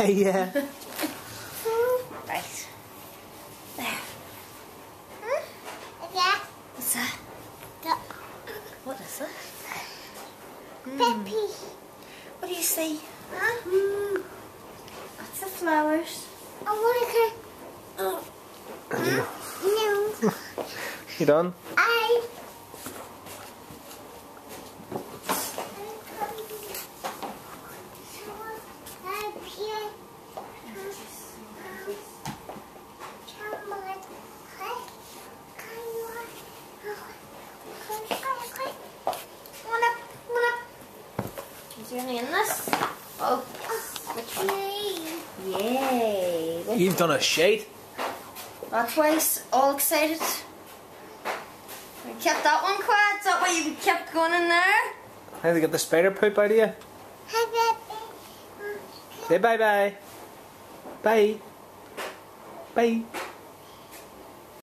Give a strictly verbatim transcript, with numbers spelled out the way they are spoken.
Yeah. Right. There. Hmm? Yeah. What's that? Yeah. What is it? Peppy. What do you see? Huh? Mm. That's the flowers. I want to. Oh. Huh? No. You done? I. Is there any in this? Oh, which one? Yay! You've done a shade. That's why he's all excited. We kept that one quiet. Is that why you kept going in there? How to get the spider poop out of you? Say bye bye. Bye. Bye.